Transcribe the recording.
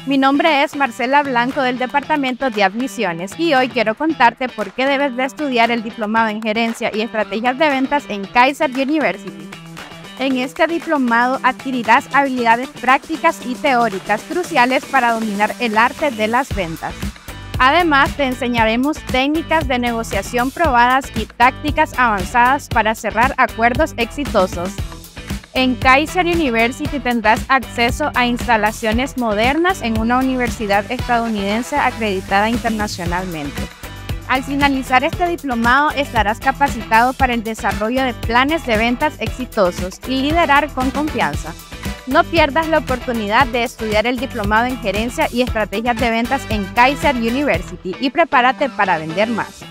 Mi nombre es Marcela Blanco del Departamento de Admisiones y hoy quiero contarte por qué debes de estudiar el Diplomado en Gerencia y Estrategias de Ventas en Kaiser University. En este diplomado adquirirás habilidades prácticas y teóricas cruciales para dominar el arte de las ventas. Además, te enseñaremos técnicas de negociación probadas y tácticas avanzadas para cerrar acuerdos exitosos. En Kaiser University tendrás acceso a instalaciones modernas en una universidad estadounidense acreditada internacionalmente. Al finalizar este diplomado estarás capacitado para el desarrollo de planes de ventas exitosos y liderar con confianza. No pierdas la oportunidad de estudiar el Diplomado en Gerencia y Estrategias de Ventas en Kaiser University y prepárate para vender más.